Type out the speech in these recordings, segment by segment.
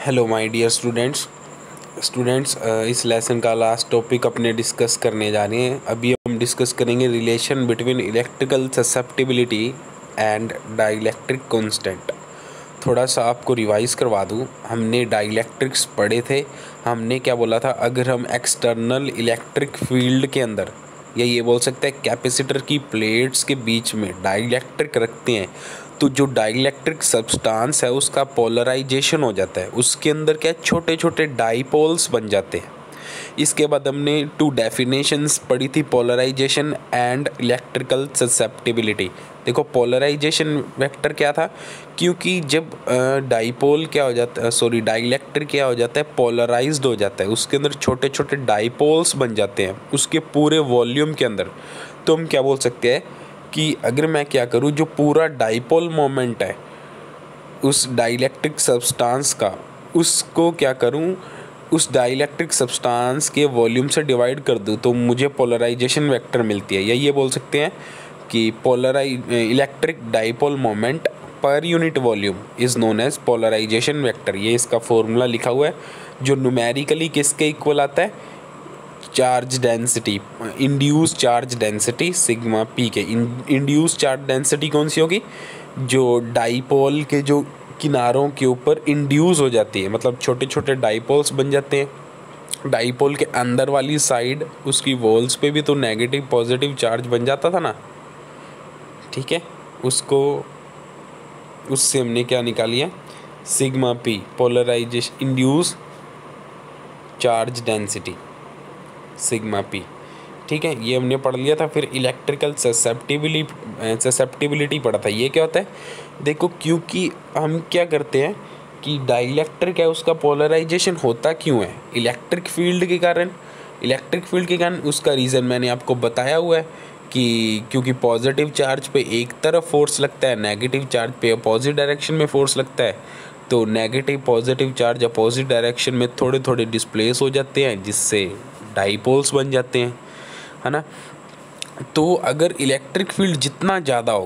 Hello my dear students इस lesson का last topic अपने डिस्कस करने जा रहे हैं। अभी हम डिस्कस करेंगे relation between electrical susceptibility and dielectric constant. थोड़ा सा आपको रिवाइज करवा दूं, हमने डाइलेक्ट्रिक्स पढ़े थे। हमने क्या बोला था, अगर हम एक्सटर्नल इलेक्ट्रिक फील्ड के अंदर या ये बोल सकते हैं कैपेसिटर की प्लेट्स के बीच में डाइलेक्ट्रिक रखते हैं तो जो डाइलेक्ट्रिक सब्सटेंस है उसका पोलराइजेशन हो जाता है। उसके अंदर क्या छोटे छोटे डाइपोल्स बन जाते हैं। इसके बाद हमने टू डेफिनेशंस पढ़ी थी, पोलराइजेशन एंड इलेक्ट्रिकल ससेप्टिबिलिटी। देखो पोलराइजेशन वेक्टर क्या था, क्योंकि जब डाइपोल क्या हो जाता है, सॉरी डाइलेक्ट्रिक क्या हो जाता है, पोलराइज्ड हो जाता है। उसके अंदर छोटे छोटे डाइपोल्स बन जाते हैं उसके पूरे वॉल्यूम के अंदर। तो हम क्या बोल सकते हैं कि अगर मैं क्या करूं, जो पूरा डाइपोल मोमेंट है उस डाइलेक्ट्रिक सब्सटेंस का, उसको क्या करूं, उस डाइलेक्ट्रिक सब्सटेंस के वॉल्यूम से डिवाइड कर दूं तो मुझे पोलराइजेशन वेक्टर मिलती है। या ये बोल सकते हैं कि इलेक्ट्रिक डाइपोल मोमेंट पर unit volume is known as polarisation vector. ये इसका फॉर्मूला लिखा हुआ है जो न्यूमेरिकली किसके इक्वल आता है, charge density, induce charge density sigma P के। इंड्यूस चार्ज डेंसिटी कौन सी होगी, जो डाइपोल के जो किनारों के ऊपर इंड्यूस हो जाती है, मतलब छोटे छोटे डाइपोल्स बन जाते हैं। डाइपोल के अंदर वाली साइड उसकी वॉल्स पे भी तो नेगेटिव पॉजिटिव चार्ज बन जाता था ना, ठीक है। उससे हमने क्या निकाली है, sigma P, polarisation induce charge density sigma P, ठीक है। ये हमने पढ़ लिया था। फिर इलेक्ट्रिकल ससेप्टिबिलिटी पढ़ा था। ये क्या होता है, देखो क्योंकि हम क्या करते हैं कि डाइलेक्ट्रिक है उसका पोलराइजेशन होता क्यों है, इलेक्ट्रिक फील्ड के कारण। इलेक्ट्रिक फील्ड के कारण उसका रीज़न मैंने आपको बताया हुआ है कि क्योंकि पॉजिटिव चार्ज पे एक तरफ फोर्स लगता है, नेगेटिव चार्ज पे अपोजिट डायरेक्शन में फोर्स लगता है। तो negative positive charge opposite direction में थोड़े थोड़े डिस्प्लेस हो जाते हैं, जिससे डाइपोल्स बन जाते हैं, है ना। तो अगर इलेक्ट्रिक फील्ड जितना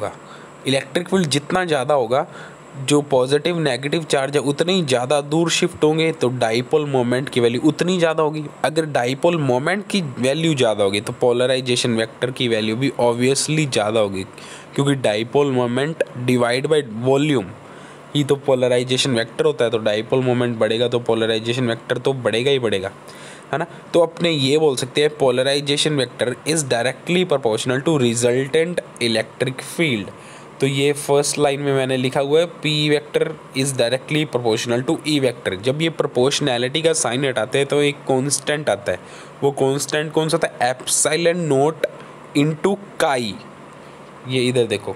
ज़्यादा होगा, जो पॉजिटिव नेगेटिव चार्ज है उतने ही ज़्यादा दूर शिफ्ट होंगे, तो डाइपोल मोमेंट की वैल्यू उतनी ज़्यादा होगी। अगर डाइपोल मोमेंट की वैल्यू ज़्यादा होगी तो पोलराइजेशन वेक्टर की वैल्यू भी ऑब्वियसली ज़्यादा होगी, क्योंकि dipole moment divide by volume ही तो पोलराइजेशन वेक्टर होता है। तो डाइपोल मोमेंट बढ़ेगा तो पोलराइजेशन वेक्टर तो बढ़ेगा ही बढ़ेगा, है ना। तो अपने ये बोल सकते हैं polarisation vector is directly proportional to resultant electric field. तो ये फर्स्ट लाइन में मैंने लिखा हुआ है, P vector is directly proportional to E vector. जब ये प्रोपोर्शनैलिटी का साइन हटाते हैं तो एक कांस्टेंट आता है। वो कांस्टेंट कौन सा था, एप्सिलॉन नॉट इनटू काई। ये इधर देखो,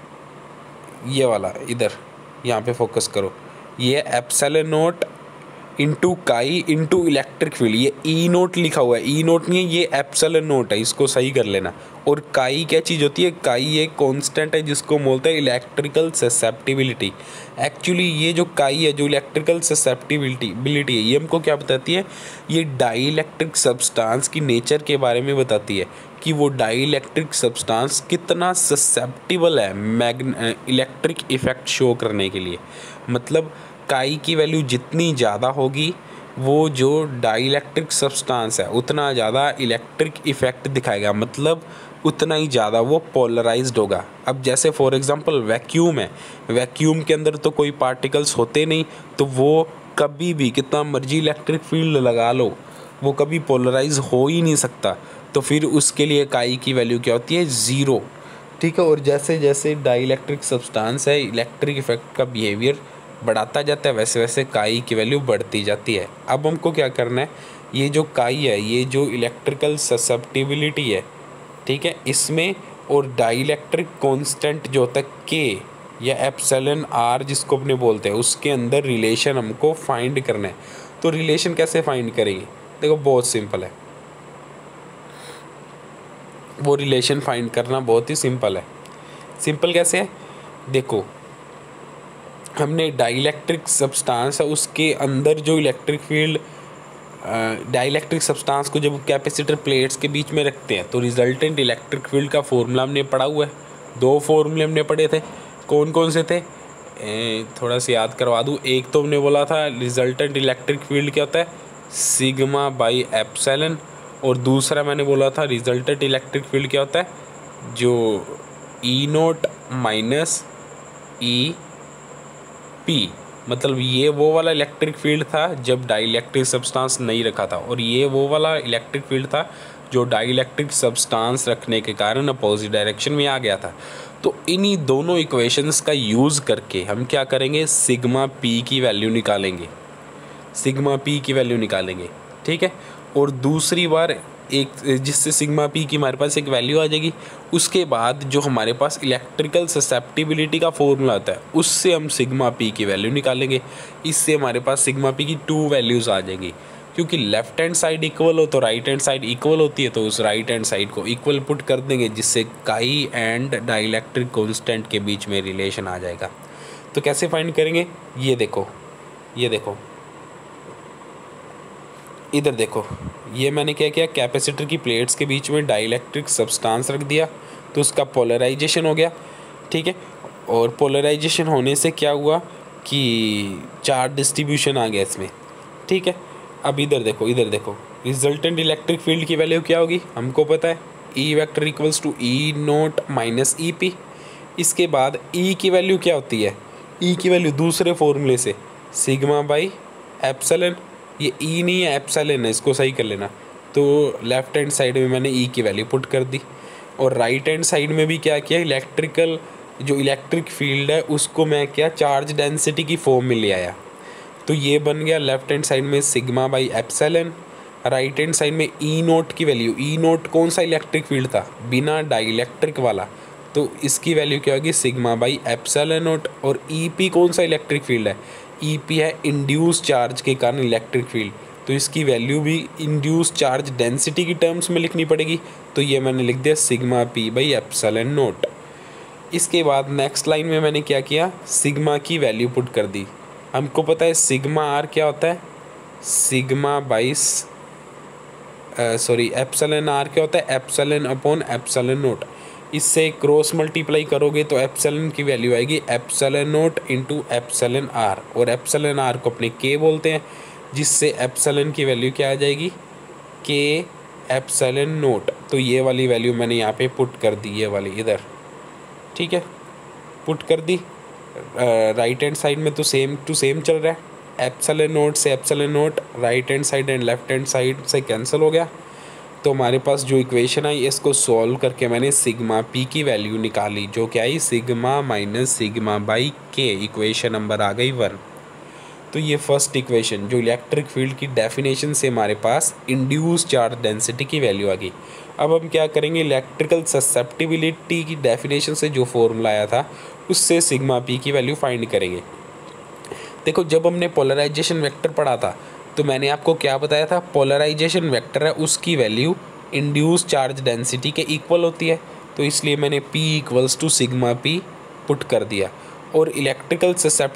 ये वाला इधर, यहाँ पे फोकस करो, ये epsilon naught into chi into electric field. ये ई नोट लिखा हुआ है, ई नोट नहीं है, ये एप्सिलॉन नोट है, इसको सही कर लेना। और काई क्या चीज़ होती है, काई एक कांस्टेंट है जिसको बोलते हैं इलेक्ट्रिकल ससेप्टिबिलिटी। एक्चुअली ये जो काई है, जो इलेक्ट्रिकल ससेप्टिबिलिटी है, ये हमको क्या बताती है, ये डाइलेक्ट्रिक सब्सटेंस की नेचर के बारे में बताती है कि वो डाइलेक्ट्रिक सब्सटेंस कितना ससेप्टिबल है इलेक्ट्रिक इफेक्ट शो करने के लिए। मतलब काई की वैल्यू जितनी ज़्यादा होगी, वो जो डाइलेक्ट्रिक सब्सटेंस है उतना ज़्यादा इलेक्ट्रिक इफेक्ट दिखाएगा, मतलब उतना ही ज़्यादा वो पोलराइज्ड होगा। अब जैसे फॉर एग्जांपल वैक्यूम है, वैक्यूम के अंदर तो कोई पार्टिकल्स होते नहीं, तो वो कभी भी कितना मर्जी इलेक्ट्रिक फील्ड लगा लो, वो कभी पोलराइज हो ही नहीं सकता। तो फिर उसके लिए काई की वैल्यू क्या होती है, ज़ीरो, ठीक है। और जैसे जैसे डाइलेक्ट्रिक सब्सटेंस है, इलेक्ट्रिक इफेक्ट का बिहेवियर बढ़ाता जाता है, वैसे वैसे काई की वैल्यू बढ़ती जाती है। अब हमको क्या करना है, ये जो काई है, ये जो इलेक्ट्रिकल ससेप्टिबिलिटी है, ठीक है, इसमें और डाइलेक्ट्रिक कांस्टेंट जो होता है के या एप्सिलॉन आर जिसको अपने बोलते हैं, उसके अंदर रिलेशन हमको फाइंड करना है। तो रिलेशन कैसे फाइंड करेंगे, देखो बहुत सिंपल है, वो रिलेशन फाइंड करना बहुत ही सिंपल है। सिंपल कैसे है, देखो हमने डाइलेक्ट्रिक सब्सटेंस है उसके अंदर जो इलेक्ट्रिक फील्ड, डाइलेक्ट्रिक सब्सटेंस को जब कैपेसिटर प्लेट्स के बीच में रखते हैं तो रिजल्टेंट इलेक्ट्रिक फील्ड का फॉर्मूला हमने पढ़ा हुआ है। दो फॉर्मूले हमने पढ़े थे, कौन कौन से थे, थोड़ा सा याद करवा दूँ। एक तो हमने बोला था रिजल्टेंट इलेक्ट्रिक फील्ड क्या होता है, सिग्मा बाई एप्सिलॉन, और दूसरा मैंने बोला था रिजल्टेंट इलेक्ट्रिक फील्ड क्या होता है, जो E naught minus E P. मतलब ये वो वाला इलेक्ट्रिक फील्ड था जब डाइलेक्ट्रिक सब्सटेंस नहीं रखा था, और ये वो वाला इलेक्ट्रिक फील्ड था जो डाइलेक्ट्रिक सब्सटेंस रखने के कारण अपोजिट डायरेक्शन में आ गया था। तो इन्हीं दोनों इक्वेशंस का यूज़ करके हम क्या करेंगे, सिग्मा पी की वैल्यू निकालेंगे, सिग्मा पी की वैल्यू निकालेंगे, ठीक है। और दूसरी बार एक जिससे सिग्मा पी की हमारे पास एक वैल्यू आ जाएगी, उसके बाद जो हमारे पास इलेक्ट्रिकल ससेप्टिबिलिटी का फॉर्मूला आता है उससे हम सिग्मा पी की वैल्यू निकालेंगे। इससे हमारे पास सिग्मा पी की 2 वैल्यूज़ आ जाएगी, क्योंकि लेफ्ट हैंड साइड इक्वल हो तो राइट हैंड साइड इक्वल होती है, तो उस राइट हैंड साइड को इक्वल पुट कर देंगे, जिससे काई एंड डाइलेक्ट्रिक कांस्टेंट के बीच में रिलेशन आ जाएगा। तो कैसे फाइंड करेंगे, ये देखो, ये देखो, इधर देखो, ये मैंने क्या किया, कैपेसिटर की प्लेट्स के बीच में डाइलेक्ट्रिक सब्सटेंस रख दिया, तो उसका पोलराइजेशन हो गया, ठीक है। और पोलराइजेशन होने से क्या हुआ कि चार्ज डिस्ट्रीब्यूशन आ गया इसमें, ठीक है। अब इधर देखो, इधर देखो, रिजल्टेंट इलेक्ट्रिक फील्ड की वैल्यू क्या होगी, हमको पता है E vector equals to E naught minus E P. इसके बाद ई की वैल्यू क्या होती है, ई की वैल्यू दूसरे फॉर्मूले से सिग्मा बाई एप्सिलॉन, ये ई नहीं है एप्सिलॉन है, इसको सही कर लेना। तो लेफ्ट हैंड साइड में मैंने ई की वैल्यू पुट कर दी, और राइट हैंड साइड में भी क्या किया, इलेक्ट्रिकल जो इलेक्ट्रिक फील्ड है उसको मैं क्या चार्ज डेंसिटी की फॉर्म में ले आया। तो ये बन गया लेफ्ट हैंड साइड में sigma by epsilon, right hand side में ई नोट की वैल्यू, ई नोट कौन सा इलेक्ट्रिक फील्ड था, बिना डाइलेक्ट्रिक वाला, तो इसकी वैल्यू क्या होगी, सिग्मा बाई एप्सिलॉन नोट। और ई पी कौन सा इलेक्ट्रिक फील्ड है, ई पी है इंड्यूस चार्ज के कारण इलेक्ट्रिक फील्ड, तो इसकी वैल्यू भी इंड्यूस चार्ज डेंसिटी की टर्म्स में लिखनी पड़ेगी। तो ये मैंने लिख दिया sigma P by epsilon naught. इसके बाद नेक्स्ट लाइन में मैंने क्या किया, सिग्मा की वैल्यू पुट कर दी। हमको पता है सिग्मा आर क्या होता है, सिग्मा बाइस एप्सिलॉन आर क्या होता है, एप्सिलॉन अपॉन एप्सिलॉन नोट। इससे क्रॉस मल्टीप्लाई करोगे तो एप्सिलॉन की वैल्यू आएगी epsilon naught into epsilon R, और एप्सिलॉन आर को अपने के बोलते हैं, जिससे एप्सिलॉन की वैल्यू क्या आ जाएगी, के एप्सिलॉन नोट। तो ये वाली वैल्यू मैंने यहाँ पे पुट कर दी, ये वाली इधर, ठीक है, पुट कर दी। राइट हैंड साइड में तो सेम टू सेम चल रहा है, एप्सिलॉन नोट से epsilon naught right hand side and left hand side से कैंसिल हो गया। तो हमारे पास जो इक्वेशन आई इसको सॉल्व करके मैंने सिग्मा पी की वैल्यू निकाली, जो क्या आई, sigma minus sigma by K, equation number आ गई 1। तो ये फर्स्ट इक्वेशन जो इलेक्ट्रिक फील्ड की डेफिनेशन से हमारे पास इंड्यूस चार्ज डेंसिटी की वैल्यू आ गई। अब हम क्या करेंगे, इलेक्ट्रिकल ससेप्टिबिलिटी की डेफिनेशन से जो फॉर्मूला आया था उससे सिग्मा पी की वैल्यू फाइंड करेंगे। देखो जब हमने पोलराइजेशन वेक्टर पढ़ा था तो मैंने आपको क्या बताया था, पोलराइजेशन वेक्टर है उसकी वैल्यू इंड्यूस चार्ज डेंसिटी के इक्वल होती है, तो इसलिए मैंने P equals to sigma P put कर दिया। और इलेक्ट्रिकल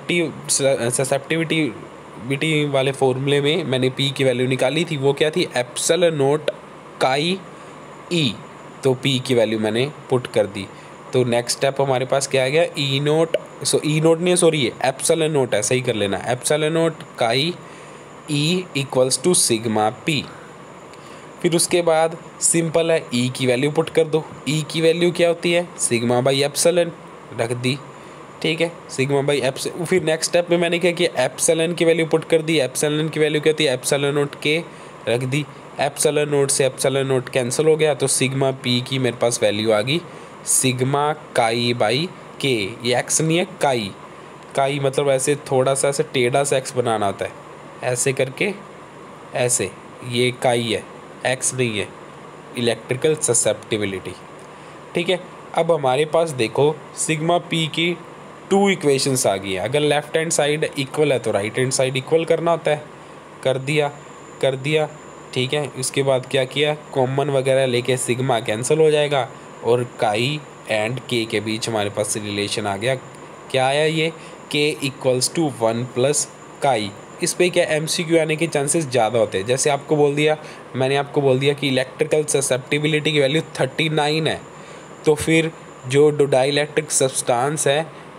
ससेप्टिविटी वाले फॉर्मूले में मैंने P की वैल्यू निकाली थी, वो क्या थी, एप्सिलॉन नोट काई E, तो P की वैल्यू मैंने पुट कर दी। तो नेक्स्ट स्टेप हमारे पास क्या आ गया, ई नोट ये एप्सिलॉन नोट है, सही कर लेना, epsilon naught chi E equals to sigma P. फिर उसके बाद सिंपल है, E की वैल्यू पुट कर दो, E की वैल्यू क्या होती है, सिग्मा बाई एप्सिलॉन रख दी, ठीक है, सिग्मा बाई एप्सिलॉन। फिर नेक्स्ट स्टेप में मैंने क्या किया, एप्सिलॉन की वैल्यू पुट कर दी, एप्सिलॉन की वैल्यू क्या होती है, एप्सिलॉन नोट के रख दी, एप्सिलॉन नोट से एप्सिलॉन नोट कैंसिल हो गया, तो सिग्मा पी की मेरे पास वैल्यू आ गई सिग्मा काई बाई के। ये एक्स नहीं है, काई, काई मतलब ऐसे थोड़ा सा ऐसे टेढ़ा सा एक्स बनाना होता है, ऐसे करके ऐसे, ये काई है, एक्स नहीं है, इलेक्ट्रिकल ससेप्टिबिलिटी, ठीक है। अब हमारे पास देखो सिग्मा पी की 2 इक्वेशंस आ गई है। अगर लेफ्ट हैंड साइड इक्वल है तो राइट हैंड साइड इक्वल करना होता है, कर दिया, ठीक है। इसके बाद क्या किया, कॉमन वगैरह लेके सिग्मा कैंसिल हो जाएगा और काई एंड के के बीच हमारे पास रिलेशन आ गया, क्या आया ये, के इक्वल्स टू 1 प्लस काई। इस पे क्या MCQ आने के चांसेस ज़्यादा होते हैं। जैसे मैंने आपको बोल दिया कि इलेक्ट्रिकल ससेप्टिबिलिटी की वैल्यू 39 है, तो फिर जो डाइलेक्ट्रिक सब्सटेंस है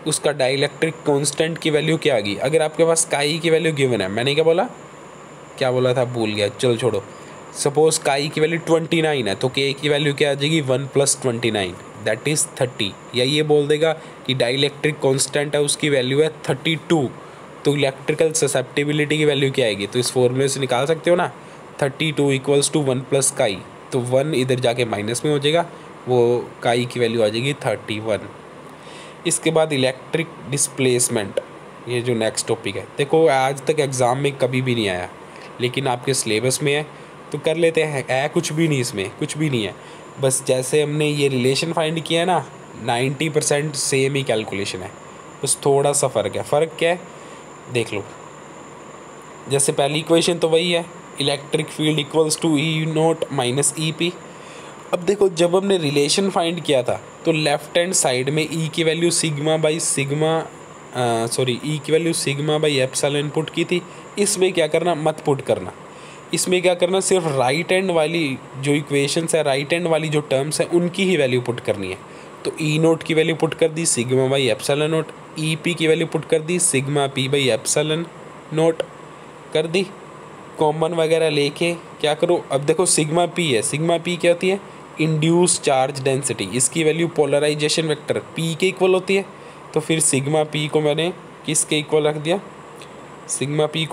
उसका डाइलेक्ट्रिक कांस्टेंट की वैल्यू क्या आ गई। अगर आपके पास काई की वैल्यू गिवन है, मैंने क्या बोला था भूल गया, चलो छोड़ो। सपोज काई की वैल्यू 29 है तो के की वैल्यू क्या आ जाएगी 1 + 29 दैट इज़ 30। या ये बोल देगा कि डाइलेक्ट्रिक कांस्टेंट है उसकी वैल्यू है 32, तो इलेक्ट्रिकल ससेप्टिबिलिटी की वैल्यू क्या आएगी, तो इस फॉर्मूले से निकाल सकते हो ना। 32 = 1 + काई, तो 1 इधर जाके माइनस में हो जाएगा, वो काई की वैल्यू आ जाएगी 31। इसके बाद इलेक्ट्रिक डिस्प्लेसमेंट, ये जो नेक्स्ट टॉपिक है, देखो आज तक एग्ज़ाम में कभी भी नहीं आया लेकिन आपके सिलेबस में है तो कर लेते हैं। कुछ भी नहीं, इसमें कुछ भी नहीं है, बस जैसे हमने ये रिलेशन फाइंड किया है ना 90% सेम ही कैलकुलेशन है, बस थोड़ा सा फ़र्क है। फ़र्क क्या है देख लो। जैसे पहली इक्वेशन तो वही है, इलेक्ट्रिक फील्ड = E0 - EP। अब देखो जब हमने रिलेशन फाइंड किया था तो लेफ्ट हैंड साइड में E की value sigma by epsilon put की थी। इसमें क्या करना, मत पुट करना। इसमें क्या करना, सिर्फ राइट हैंड वाली जो इक्वेशंस है, राइट हैंड वाली जो टर्म्स हैं उनकी ही वैल्यू पुट करनी है। तो E0 की वैल्यू पुट कर दी sigma by epsilon naught, EP की वैल्यू पुट कर दी sigma P by epsilon naught कर दी। कॉमन वगैरह लेके क्या करो, अब देखो सिग्मा P है, सिग्मा P क्या होती है, इंड्यूस चार्ज डेंसिटी। इसकी वैल्यू पोलराइजेशन वेक्टर P के इक्वल होती है। तो फिर सिग्मा P को मैंने किसके इक्वल रख दिया, सिग्मा P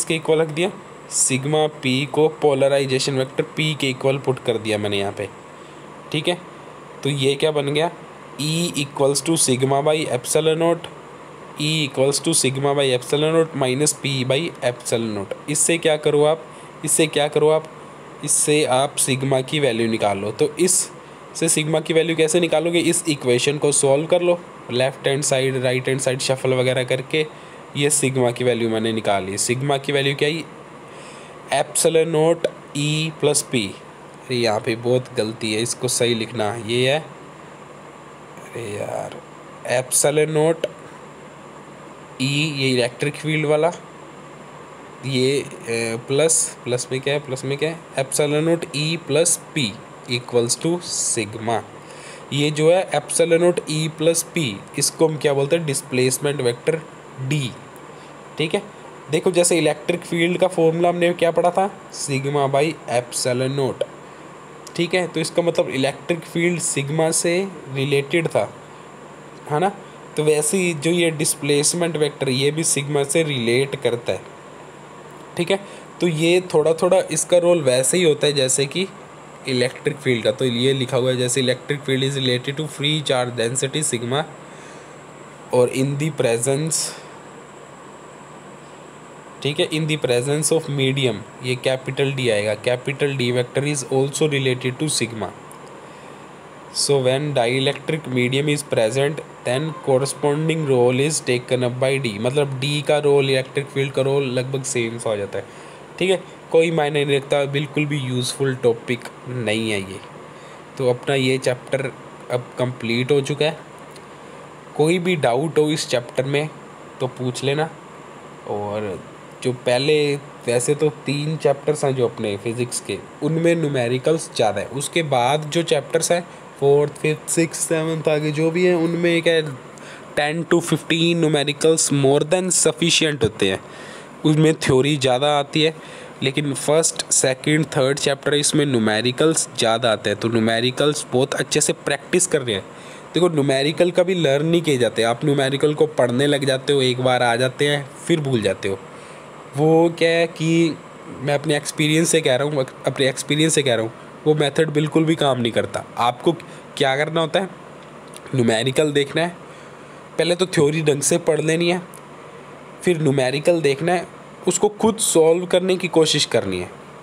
को पोलराइजेशन वेक्टर P के इक्वल पुट कर दिया मैंने यहाँ पे, ठीक है। तो ये क्या बन गया, E = sigma by epsilon naught, minus P by epsilon naught. इससे क्या करो आप, इससे आप सिग्मा की वैल्यू निकाल लो। तो इससे सिग्मा की वैल्यू कैसे निकालोगे, इस इक्वेशन को सॉल्व कर लो, left hand side right hand side shuffle वगैरह करके ये सिग्मा की वैल्यू मैंने निकाली। सिग्मा की वैल्यू क्या है, एप्सिलॉन नोट E + P। अरे यहाँ पे बहुत गलती है, इसको सही लिखना, ये है, अरे यार, एप्सिलॉन नोट E, ये इलेक्ट्रिक फील्ड वाला, ये प्लस में क्या है, epsilon naught E + P = sigma. ये जो है एप्सिलॉन नोट E + P, इसको हम क्या बोलते हैं, डिस्प्लेसमेंट वेक्टर D, ठीक है। देखो जैसे इलेक्ट्रिक फील्ड का फॉर्मूला हमने क्या पढ़ा था, सिग्मा बाई एप्सिलॉन नोट, ठीक है। तो इसका मतलब इलेक्ट्रिक फील्ड सिग्मा से रिलेटेड था, है ना। तो वैसे ही जो ये डिस्प्लेसमेंट वेक्टर ये भी सिग्मा से रिलेट करता है, ठीक है। तो ये थोड़ा थोड़ा इसका रोल वैसे ही होता है जैसे कि इलेक्ट्रिक फील्ड का। तो ये लिखा हुआ है जैसे electric field is related to free charge density sigma, और इन दी प्रेजेंस, ठीक है, in the presence of medium, ये कैपिटल D आएगा, capital D vector is also related to sigma. So when dielectric medium is present then corresponding role is taken up by D, मतलब D का role, electric field का role लगभग same सा हो जाता है, ठीक है। कोई मायने नहीं रखता, बिल्कुल भी यूज़फुल टॉपिक नहीं है ये। तो अपना ये चैप्टर अब कंप्लीट हो चुका है। कोई भी डाउट हो इस चैप्टर में तो पूछ लेना। और जो पहले, वैसे तो 3 चैप्टर्स हैं जो अपने फिज़िक्स के, उनमें न्यूमेरिकल्स ज़्यादा है। उसके बाद जो चैप्टर्स हैं 4th 5th 6th 7th आगे जो भी हैं, उनमें क्या 10 to 15 numericals more than sufficient होते हैं। उसमें थ्योरी ज़्यादा आती है, लेकिन फर्स्ट सेकंड थर्ड चैप्टर इसमें न्यूमेरिकल्स ज़्यादा आते हैं। तो न्यूमेरिकल्स बहुत अच्छे से प्रैक्टिस कर रहे हैं। देखो न्यूमेरिकल कभी लर्न नहीं किए जाते, आप न्यूमेरिकल को पढ़ने लग जाते हो, एक बार आ जाते हैं फिर भूल जाते हो। वो क्या है कि मैं अपने एक्सपीरियंस से कह रहा हूँ, वो मेथड बिल्कुल भी काम नहीं करता। आपको क्या करना होता है, न्यूमेरिकल देखना है, पहले तो थ्योरी ढंग से पढ़ लेनी है, फिर न्यूमेरिकल देखना है, उसको खुद सॉल्व करने की कोशिश करनी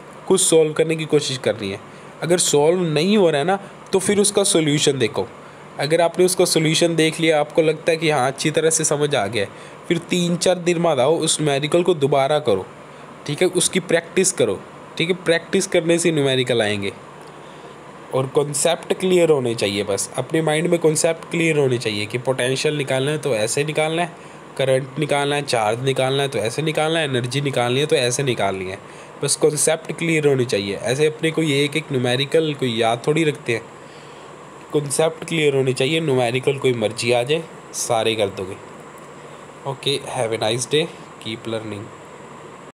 है। अगर सॉल्व नहीं हो रहा है ना, तो फिर उसका सोल्यूशन देखो। अगर आपने उसका सोल्यूशन देख लिया, आपको लगता है कि हाँ अच्छी तरह से समझ आ गया है, फिर 3-4 दिन बाद आओ, उस न्यूमेरिकल को दोबारा करो, ठीक है, उसकी प्रैक्टिस करो, ठीक है। प्रैक्टिस करने से न्यूमेरिकल आएंगे। और कॉन्सेप्ट क्लियर होने चाहिए, बस अपने माइंड में कॉन्सेप्ट क्लियर होने चाहिए कि पोटेंशियल निकालना है तो ऐसे निकालना है, करंट निकालना है, चार्ज निकालना है तो ऐसे निकालना है, एनर्जी निकालनी है तो ऐसे निकालनी है। बस कॉन्सेप्ट क्लियर होने चाहिए। ऐसे अपने को ये एक न्यूमेरिकल कोई याद थोड़ी रखते हैं, कॉन्सेप्ट क्लियर होने चाहिए। न्यूमेरिकल कोई मर्जी आ जाए, सारे कर दोगे। Okay, have a nice day, keep learning.